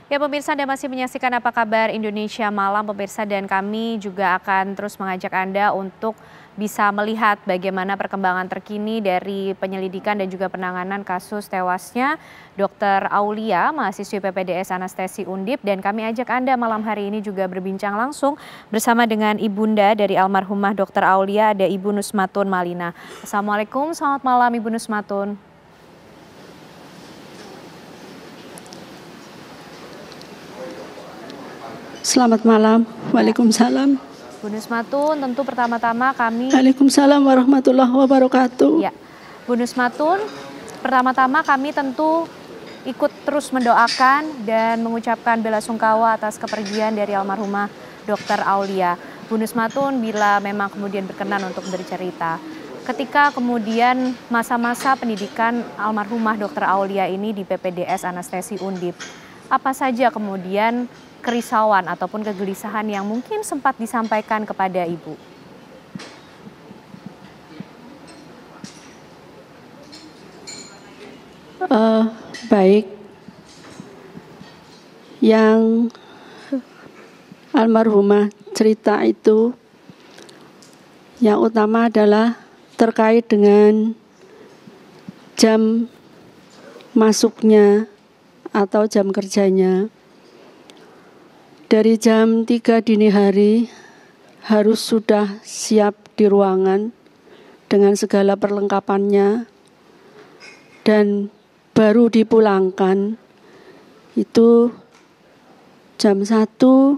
Ya pemirsa, Anda masih menyaksikan Apa Kabar Indonesia Malam pemirsa, dan kami juga akan terus mengajak Anda untuk bisa melihat bagaimana perkembangan terkini dari penyelidikan dan juga penanganan kasus tewasnya Dr. Aulia, mahasiswi PPDS Anestesi Undip, dan kami ajak Anda malam hari ini juga berbincang langsung bersama dengan ibunda dari almarhumah Dr. Aulia, ada Ibu Nusmatun Malina. Assalamualaikum, selamat malam Ibu Nusmatun. Selamat malam. Waalaikumsalam. Bu Nusmatun, tentu pertama-tama kami... Waalaikumsalam warahmatullahi wabarakatuh. Ya, Bu Nusmatun, pertama-tama kami tentu ikut terus mendoakan dan mengucapkan bela sungkawa atas kepergian dari almarhumah Dr. Aulia. Bu Nusmatun, bila memang kemudian berkenan untuk bercerita, ketika kemudian masa-masa pendidikan almarhumah Dr. Aulia ini di PPDS Anestesi Undip, apa saja kemudian kerisauan ataupun kegelisahan yang mungkin sempat disampaikan kepada Ibu? Baik, yang almarhumah cerita itu yang utama adalah terkait dengan jam masuknya atau jam kerjanya. Dari jam 3 dini hari harus sudah siap di ruangan dengan segala perlengkapannya, dan baru dipulangkan itu jam 1,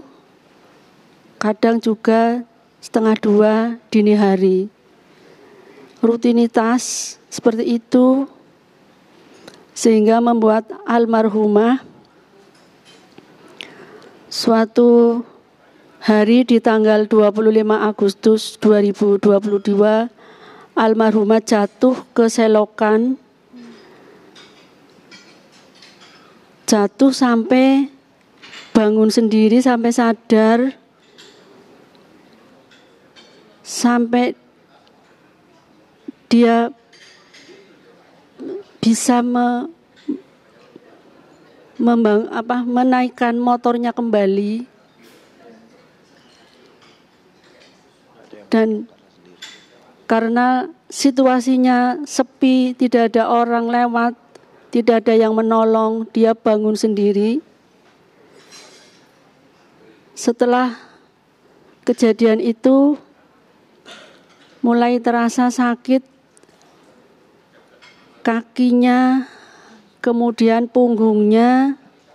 kadang juga setengah 2 dini hari. Rutinitas seperti itu sehingga membuat almarhumah suatu hari di tanggal 25 Agustus 2022 almarhumah jatuh ke selokan, jatuh sampai bangun sendiri, sampai sadar, sampai dia bisa menaikkan motornya kembali, dan karena situasinya sepi, tidak ada orang lewat, tidak ada yang menolong, dia bangun sendiri. Setelah kejadian itu mulai terasa sakit kakinya, kemudian punggungnya,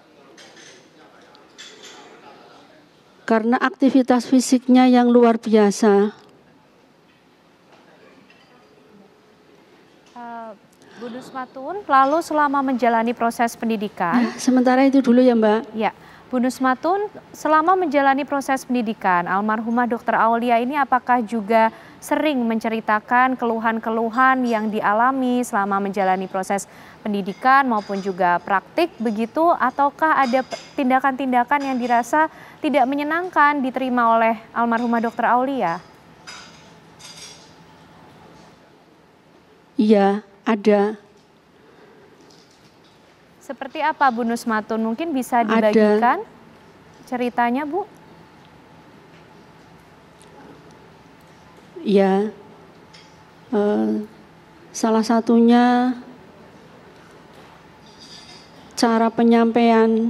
karena aktivitas fisiknya yang luar biasa. Bu Nusmatun, lalu selama menjalani proses pendidikan... Sementara itu dulu ya Mbak. Ya, Bu Nusmatun, selama menjalani proses pendidikan, almarhumah Dr. Aulia ini apakah juga sering menceritakan keluhan-keluhan yang dialami selama menjalani proses pendidikan maupun juga praktik begitu, ataukah ada tindakan-tindakan yang dirasa tidak menyenangkan diterima oleh almarhumah Dr. Aulia? Iya, ada. Seperti apa Bu Nusmatun? Mungkin bisa dibagikan ceritanya, Bu? Ya, salah satunya cara penyampaian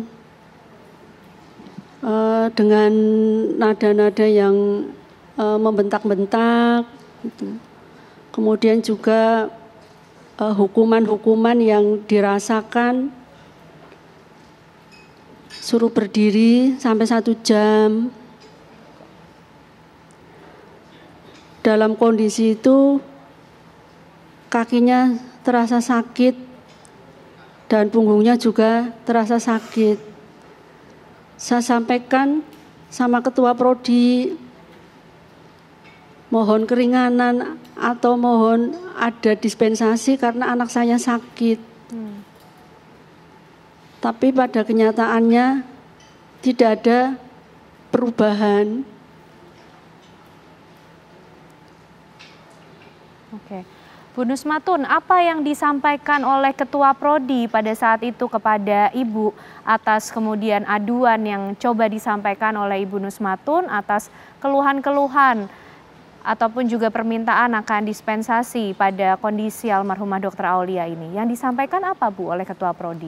dengan nada-nada yang membentak-bentak, gitu. Kemudian juga hukuman-hukuman yang dirasakan, suruh berdiri sampai 1 jam. Dalam kondisi itu kakinya terasa sakit dan punggungnya juga terasa sakit. Saya sampaikan sama ketua prodi, mohon keringanan atau mohon ada dispensasi karena anak saya sakit. Tapi pada kenyataannya tidak ada perubahan. Oke. Bu Nusmatun, apa yang disampaikan oleh Ketua Prodi pada saat itu kepada Ibu atas kemudian aduan yang coba disampaikan oleh Ibu Nusmatun atas keluhan-keluhan ataupun juga permintaan akan dispensasi pada kondisi almarhumah Dr. Aulia ini? Yang disampaikan apa, Bu, oleh Ketua Prodi?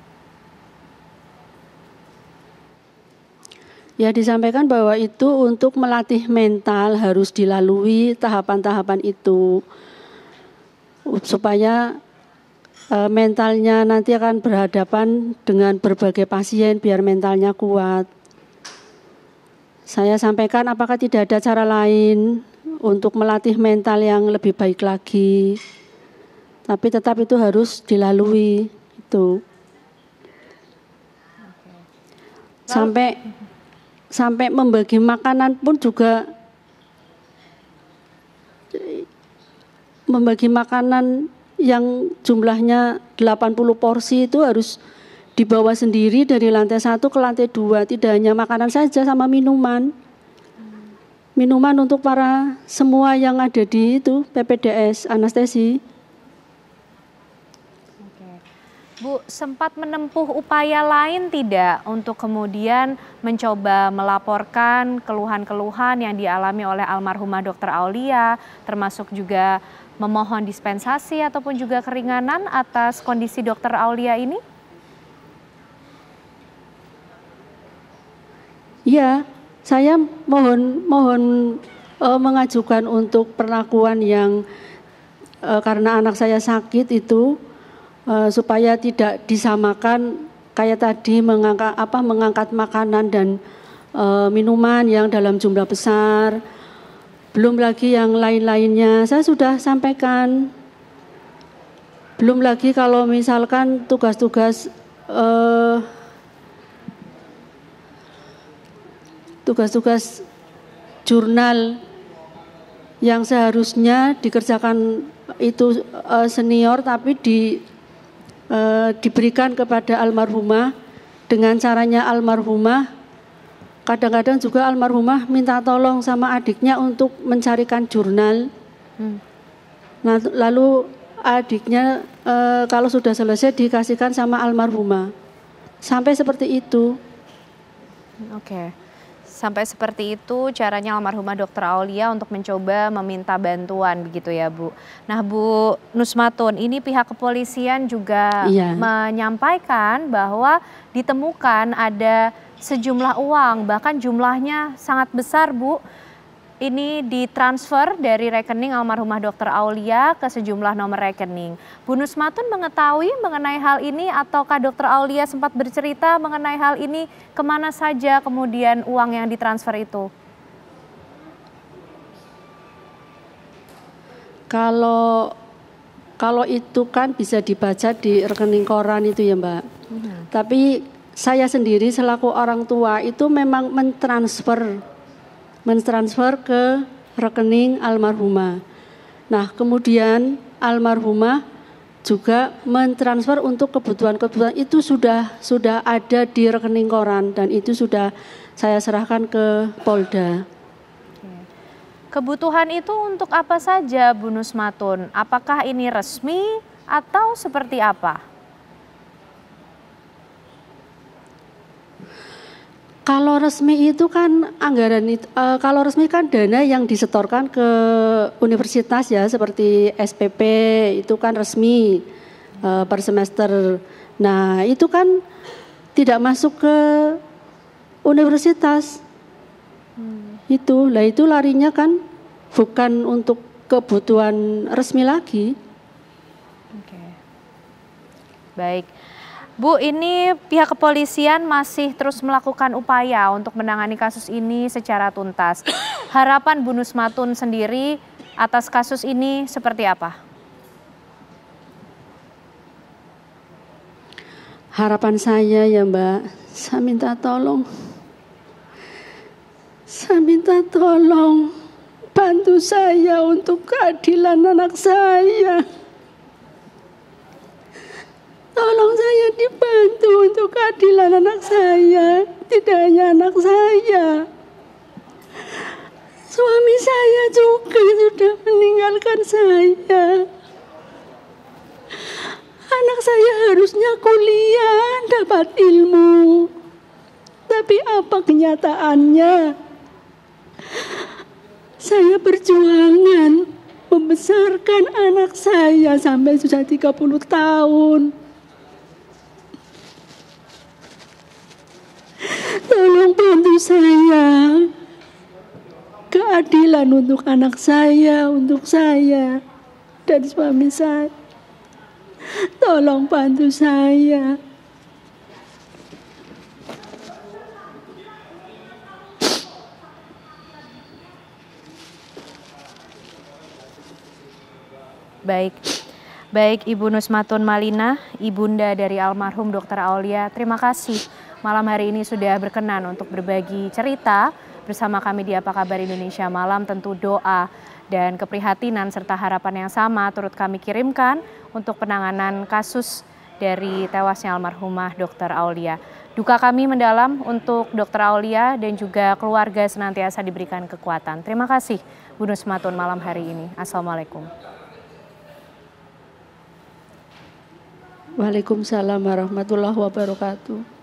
Ya, disampaikan bahwa itu untuk melatih mental harus dilalui tahapan-tahapan itu. Supaya mentalnya nanti akan berhadapan dengan berbagai pasien biar mentalnya kuat. Saya sampaikan apakah tidak ada cara lain untuk melatih mental yang lebih baik lagi. Tapi tetap itu harus dilalui itu. Sampai membagi makanan pun juga membagi makanan yang jumlahnya 80 porsi itu harus dibawa sendiri dari lantai 1 ke lantai 2. Tidak hanya makanan saja, sama minuman. Minuman untuk para semua yang ada di itu PPDS, anestesi. Bu, sempat menempuh upaya lain tidak untuk kemudian mencoba melaporkan keluhan-keluhan yang dialami oleh almarhumah Dr. Aulia, termasuk juga memohon dispensasi ataupun juga keringanan atas kondisi Dr. Aulia ini? Ya, saya mohon mengajukan untuk perlakuan yang karena anak saya sakit itu supaya tidak disamakan kayak tadi mengangkat makanan dan minuman yang dalam jumlah besar. Belum lagi yang lain-lainnya, saya sudah sampaikan. Belum lagi kalau misalkan tugas-tugas jurnal yang seharusnya dikerjakan itu senior tapi diberikan kepada almarhumah dengan caranya almarhumah. Kadang-kadang juga almarhumah minta tolong sama adiknya untuk mencarikan jurnal. Nah, lalu adiknya kalau sudah selesai dikasihkan sama almarhumah. Sampai seperti itu. Oke. Sampai seperti itu caranya almarhumah Dr. Aulia untuk mencoba meminta bantuan begitu ya, Bu. Nah, Bu Nusmatun, ini pihak kepolisian juga menyampaikan bahwa ditemukan ada sejumlah uang, bahkan jumlahnya sangat besar, Bu. Ini ditransfer dari rekening almarhumah Dr. Aulia ke sejumlah nomor rekening. Bu Nusmatun mengetahui mengenai hal ini ataukah Dr. Aulia sempat bercerita mengenai hal ini, kemana saja kemudian uang yang ditransfer itu? Kalau itu kan bisa dibaca di rekening koran itu ya, Mbak. Tapi saya sendiri selaku orang tua itu memang mentransfer ke rekening almarhumah. Nah, kemudian almarhumah juga mentransfer untuk kebutuhan-kebutuhan itu sudah ada di rekening koran dan itu sudah saya serahkan ke Polda. Kebutuhan itu untuk apa saja, Bu Nusmatun? Apakah ini resmi atau seperti apa? Kalau resmi itu kan anggaran itu, kalau resmi kan dana yang disetorkan ke universitas ya, seperti SPP itu kan resmi per semester. Nah, itu kan tidak masuk ke universitas. Itu larinya kan bukan untuk kebutuhan resmi lagi. Oke. Baik. Bu, ini pihak kepolisian masih terus melakukan upaya untuk menangani kasus ini secara tuntas. Harapan Bu Nusmatun sendiri atas kasus ini seperti apa? Harapan saya ya, Mbak, saya minta tolong bantu saya untuk keadilan anak saya. Tolong saya dibantu untuk keadilan anak saya, tidak hanya anak saya. Suami saya juga sudah meninggalkan saya. Anak saya harusnya kuliah, dapat ilmu. Tapi apa kenyataannya? Saya berjuangan membesarkan anak saya sampai sudah 30 tahun. Tolong bantu saya. Keadilan untuk anak saya, untuk saya dan suami saya. Tolong bantu saya. Baik Ibu Nusmatun Malina, ibunda dari almarhum Dr. Aulia, terima kasih malam hari ini sudah berkenan untuk berbagi cerita bersama kami di Apa Kabar Indonesia Malam. Tentu doa dan keprihatinan serta harapan yang sama turut kami kirimkan untuk penanganan kasus dari tewasnya almarhumah Dr. Aulia. Duka kami mendalam untuk Dr. Aulia dan juga keluarga senantiasa diberikan kekuatan. Terima kasih Bu Nusmatun malam hari ini. Assalamualaikum. Waalaikumsalam warahmatullahi wabarakatuh.